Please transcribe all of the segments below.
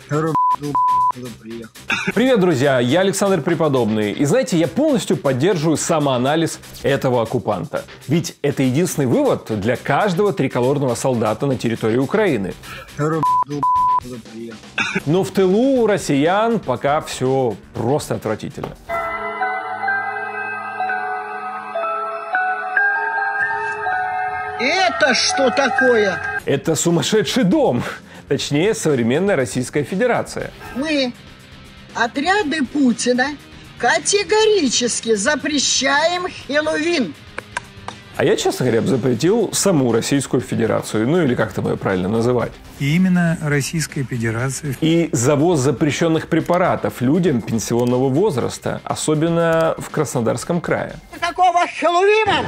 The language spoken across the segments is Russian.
Привет, друзья! Я Александр Преподобный. И знаете, я полностью поддерживаю самоанализ этого оккупанта. Ведь это единственный вывод для каждого триколорного солдата на территории Украины. Но в тылу у россиян пока все просто отвратительно. Это что такое? Это сумасшедший дом. Точнее, современная Российская Федерация. Мы, отряды Путина, категорически запрещаем Хэллоуин. А я, честно говоря, запретил саму Российскую Федерацию. Ну или как там ее правильно называть. И именно Российская Федерация. И завоз запрещенных препаратов людям пенсионного возраста, особенно в Краснодарском крае. Какого Хэллоуина?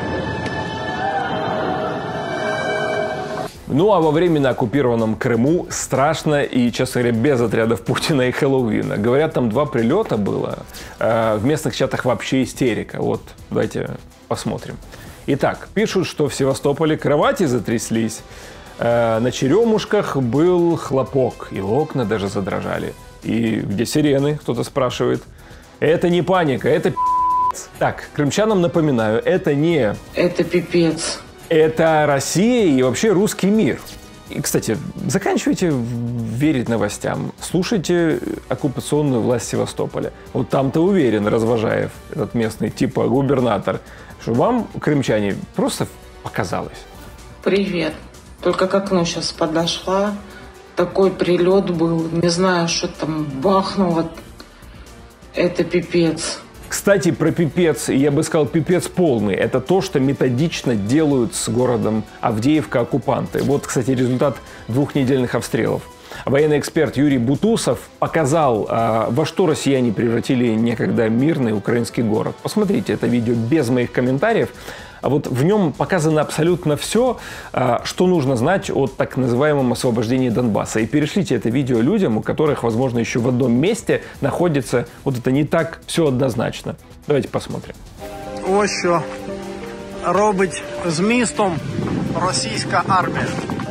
Ну а во временно оккупированном Крыму страшно и, честно говоря, без отрядов Путина и Хэллоуина. Говорят, там 2 прилета было. В местных чатах вообще истерика. Вот, давайте посмотрим. Итак, пишут, что в Севастополе кровати затряслись. На Черемушках был хлопок, и окна даже задрожали. И где сирены, кто-то спрашивает. Это не паника, это пи***ц. Так, крымчанам напоминаю, это не... Это пипец. Это Россия и вообще русский мир. И, кстати, заканчивайте верить новостям. Слушайте оккупационную власть Севастополя. Вот там-то уверен Развожаев, этот местный типа губернатор, что вам, крымчане, просто показалось. Привет. Только к окну сейчас подошла. Такой прилет был. Не знаю, что там бахнуло. Это пипец. Кстати, про пипец, я бы сказал, пипец полный. Это то, что методично делают с городом Авдеевка оккупанты. Вот, кстати, результат 2-недельных обстрелов. Военный эксперт Юрий Бутусов показал, во что россияне превратили некогда мирный украинский город. Посмотрите это видео без моих комментариев. А вот в нем показано абсолютно все, что нужно знать о так называемом освобождении Донбасса. И перешлите это видео людям, у которых, возможно, еще в одном месте находится вот это не так все однозначно. Давайте посмотрим. Ось що робить з містом російська армія.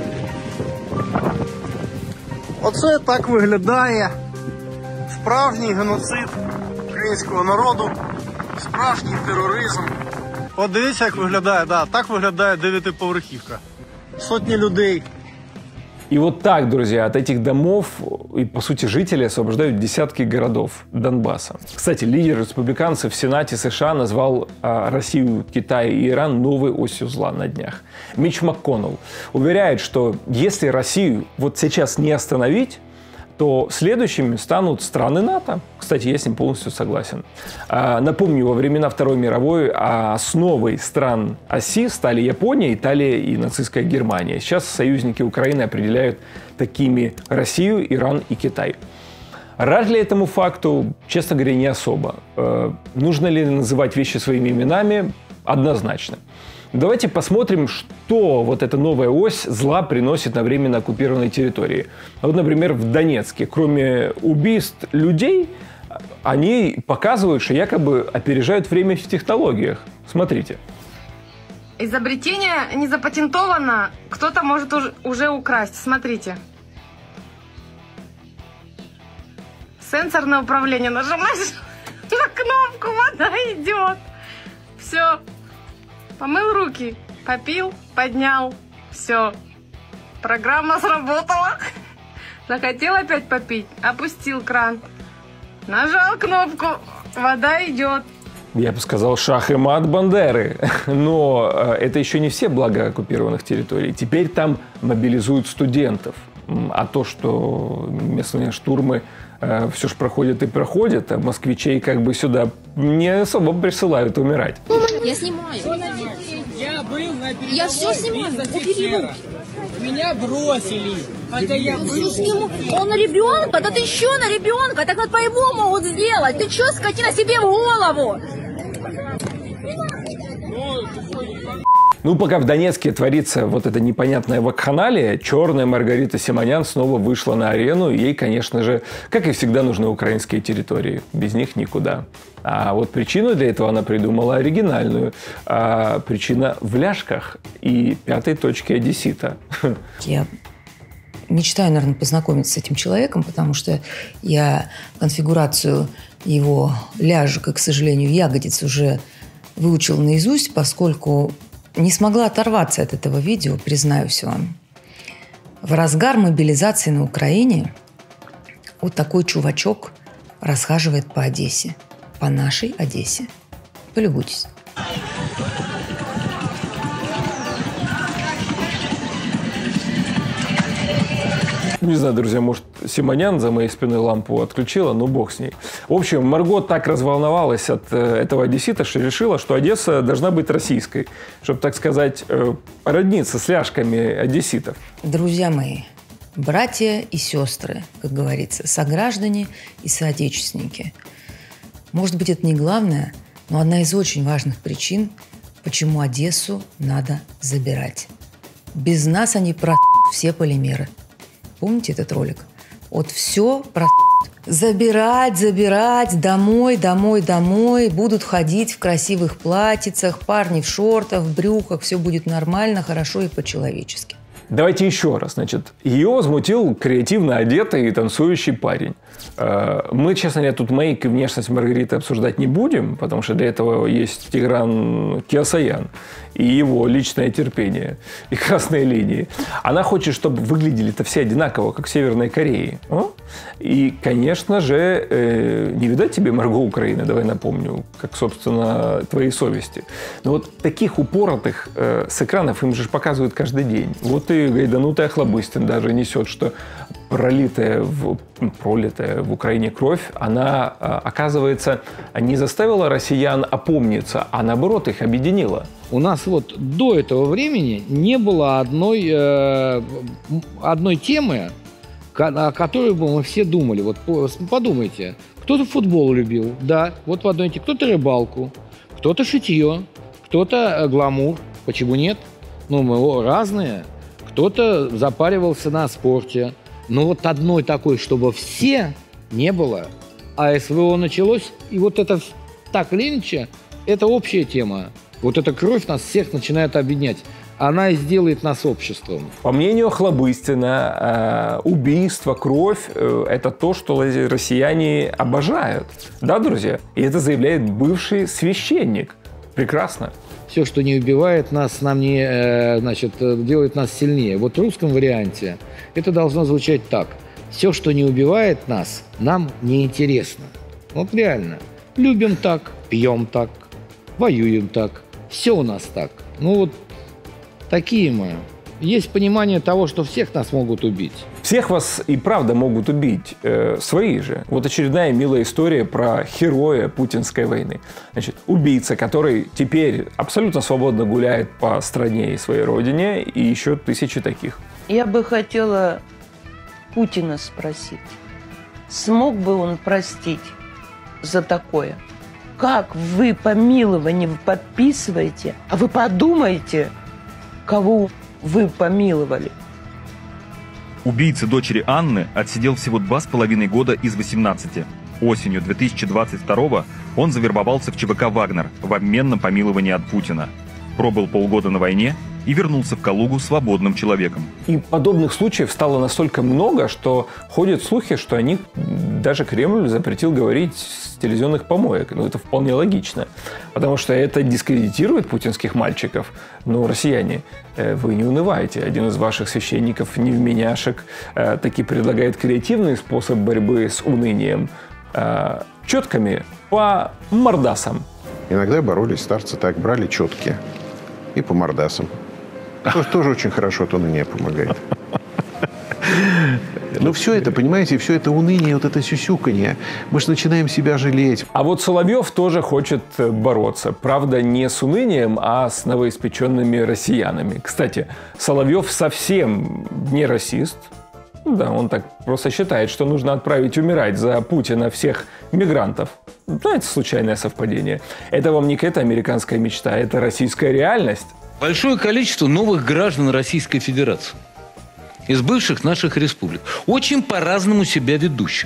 Оце так виглядає справжній геноцид українського народу, справжній тероризм. От дивіться, як виглядає, да, так виглядає 9-поверхівка. Сотні людей. И вот так, друзья, от этих домов и, по сути, жители освобождают десятки городов Донбасса. Кстати, лидер республиканцев в Сенате США назвал Россию, Китай и Иран новой осью зла на днях. Митч МакКоннелл уверяет, что если Россию вот сейчас не остановить, то следующими станут страны НАТО. Кстати, я с ним полностью согласен. Напомню, во времена Второй мировой основой стран оси стали Япония, Италия и нацистская Германия. Сейчас союзники Украины определяют такими Россию, Иран и Китай. Рад ли этому факту? Честно говоря, не особо. Нужно ли называть вещи своими именами? Однозначно. Давайте посмотрим, что вот эта новая ось зла приносит на временно оккупированной территории. Вот, например, в Донецке, кроме убийств людей, они показывают, что якобы опережают время в технологиях. Смотрите. Изобретение не запатентовано, кто-то может уже украсть. Смотрите. Сенсорное управление. Нажимаешь на кнопку, вода идет. Все. Помыл руки, попил, поднял, все. Программа сработала. Захотел опять попить, опустил кран. Нажал кнопку, вода идет. Я бы сказал, шах и мат Бандеры. Но это еще не все блага оккупированных территорий. Теперь там мобилизуют студентов. А то, что местные штурмы все же проходят и проходят, а москвичей как бы сюда не особо присылают умирать. Я снимаю. Я был на передовой. Я все снимаю. Убери руки. Меня бросили. Хотя я был. Он на ребенка? Да ты еще на ребенка. Так вот по-ему могут сделать. Ты что, скотина, себе в голову? Ну, пока в Донецке творится вот эта непонятная вакханалия, черная Маргарита Симонян снова вышла на арену. Ей, конечно же, как и всегда, нужны украинские территории. Без них никуда. А вот причину для этого она придумала оригинальную. Причина в ляжках и 5-й точке одессита. Я мечтаю, наверное, познакомиться с этим человеком, потому что я конфигурацию его ляжек и, к сожалению, ягодиц уже выучила наизусть, поскольку не смогла оторваться от этого видео, признаюсь вам. В разгар мобилизации на Украине вот такой чувачок расхаживает по Одессе, по нашей Одессе. Полюбуйтесь. Не знаю, друзья, может, Симонян за моей спиной лампу отключила, но бог с ней. В общем, Марго так разволновалась от этого одессита, что решила, что Одесса должна быть российской, чтобы, так сказать, породниться с ляжками одесситов. Друзья мои, братья и сестры, как говорится, сограждане и соотечественники. Может быть, это не главное, но одна из очень важных причин, почему Одессу надо забирать. Без нас они все полимеры. Помните этот ролик? Вот все забирать, домой. Будут ходить в красивых платьицах, парни в шортах, в брюках. Все будет нормально, хорошо и по-человечески. Давайте еще раз. Значит, ее возмутил креативно одетый и танцующий парень. Мы, честно говоря, тут мейк и внешность Маргариты обсуждать не будем, потому что для этого есть Тигран Кеосаян и его личное терпение и красные линии. Она хочет, чтобы выглядели-то все одинаково, как в Северной Корее. И, конечно же, не видать тебе Марго Украины, давай напомню, как, собственно, твоей совести. Но вот таких упоротых с экранов им же показывают каждый день. Вот и гайданутая Хлобыстин даже несет, что пролитая в Украине кровь, она, оказывается, не заставила россиян опомниться, а наоборот их объединила. У нас вот до этого времени не было одной темы, о которой бы мы все думали. Вот подумайте, кто-то футбол любил, да, вот в одной теме, кто-то рыбалку, кто-то шитье, кто-то гламур. Почему нет? Ну, мы разные. Кто-то запаривался на спорте. Но вот одной такой, чтобы все, не было. А СВО началось, и вот это так или иначе, это общая тема. Вот эта кровь нас всех начинает объединять. Она и сделает нас обществом. По мнению Хлобыстина, убийство, кровь – это то, что россияне обожают. Да, друзья? И это заявляет бывший священник. Прекрасно. Все, что не убивает нас, делает нас сильнее. Вот в русском варианте это должно звучать так. Все, что не убивает нас, нам неинтересно. Вот реально. Любим так, пьем так, воюем так. Все у нас так. Ну вот такие мы. Есть понимание того, что всех нас могут убить. Всех вас и правда могут убить. Свои же. Вот очередная милая история про героя путинской войны. Значит, убийца, который теперь абсолютно свободно гуляет по стране и своей родине, и еще тысячи таких. Я бы хотела Путина спросить, смог бы он простить за такое? Как вы помилование подписываете, а вы подумайте, кого вы помиловали? Убийца дочери Анны отсидел всего 2,5 года из 18. Осенью 2022-го он завербовался в ЧВК «Вагнер» в обмен на помилование от Путина. Пробыл полгода на войне и вернулся в Калугу свободным человеком. И подобных случаев стало настолько много, что ходят слухи, что о них даже Кремль запретил говорить с телевизионных помоек. Ну, это вполне логично, потому что это дискредитирует путинских мальчиков. Но, россияне, вы не унываете. Один из ваших священников, невменяшек, таки предлагает креативный способ борьбы с унынием. Четками по мордасам. Иногда боролись старцы так, брали четки и по мордасам. Тоже очень хорошо от уныния помогает. Но все это, понимаете, все это уныние, вот это сюсюканье, мы же начинаем себя жалеть. А вот Соловьев тоже хочет бороться. Правда, не с унынием, а с новоиспеченными россиянами. Кстати, Соловьев совсем не расист. Да, он так просто считает, что нужно отправить умирать за Путина всех мигрантов. Ну, это случайное совпадение. Это вам не какая-то американская мечта, это российская реальность. Большое количество новых граждан Российской Федерации из бывших наших республик, очень по-разному себя ведущих.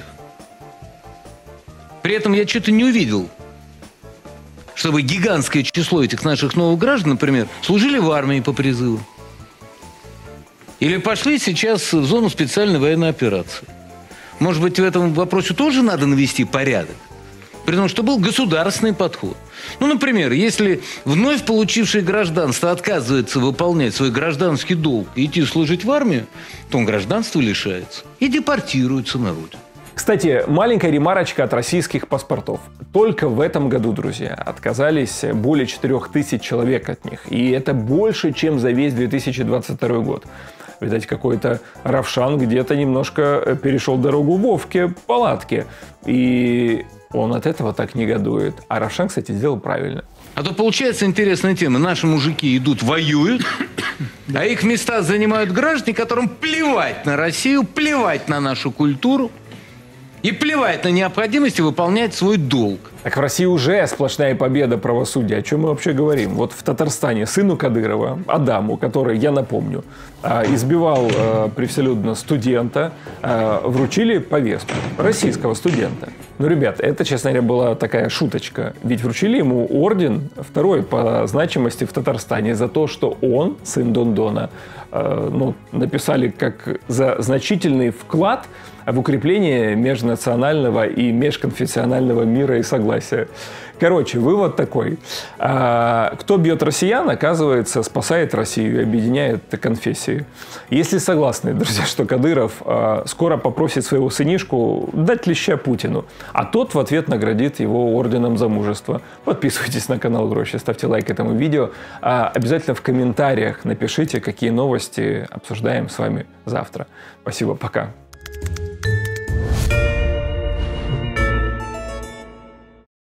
При этом я что-то не увидел, чтобы гигантское число этих наших новых граждан, например, служили в армии по призыву. Или пошли сейчас в зону специальной военной операции. Может быть, в этом вопросе тоже надо навести порядок? При том, что был государственный подход. Ну, например, если вновь получивший гражданство отказывается выполнять свой гражданский долг и идти служить в армию, то он гражданства лишается и депортируется на родину. Кстати, маленькая ремарочка от российских паспортов. Только в этом году, друзья, отказались более 4000 человек от них. И это больше, чем за весь 2022 год. Видать, какой-то Равшан где-то немножко перешел дорогу Вовке палатке. И он от этого так негодует. А Равшан, кстати, сделал правильно. А то получается интересная тема. Наши мужики идут, воюют, а их места занимают граждане, которым плевать на Россию, плевать на нашу культуру и плевать на необходимость выполнять свой долг. Так в России уже сплошная победа правосудия. О чем мы вообще говорим? Вот в Татарстане сыну Кадырова, Адаму, который, я напомню, избивал превселюдно студента, вручили повестку. Российского студента. Ну, ребят, это, честно говоря, была такая шуточка. Ведь вручили ему орден второй по значимости в Татарстане за то, что он, сын Дондона, написали как за значительный вклад в укрепление межнационального и межконфессионального мира и согласия. Короче, вывод такой. Кто бьет россиян, оказывается, спасает Россию и объединяет конфессии. Если согласны, друзья, что Кадыров скоро попросит своего сынишку дать леща Путину, а тот в ответ наградит его орденом за мужество. Подписывайтесь на канал Грощи, ставьте лайк этому видео. Обязательно в комментариях напишите, какие новости обсуждаем с вами завтра. Спасибо, пока.